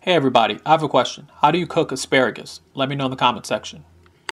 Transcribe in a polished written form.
Hey everybody, I have a question. How do you cook asparagus? Let me know in the comment section.